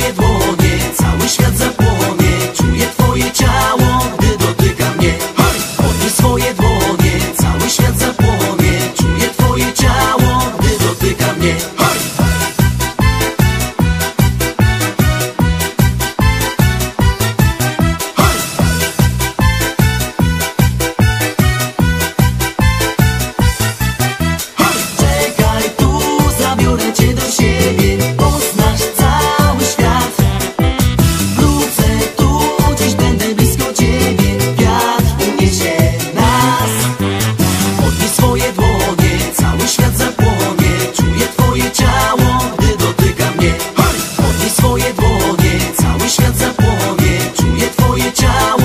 swoje dłonie, cały świat zapłonie. Czuję twoje ciało, gdy dotyka mnie. Podnieś swoje dłonie, cały świat zapłonie. Czuję twoje ciało, gdy dotyka mnie. Czekaj tu, zabiorę cię do siebie, poznasz cały świat. Wrócę tu, dziś będę blisko ciebie, wiatr uniesie nas. Podnieś swoje dłonie, cały świat zapłonie. Czuję twoje ciało, gdy dotyka mnie. Podnieś swoje dłonie, cały świat zapłonie. Czuję twoje ciało.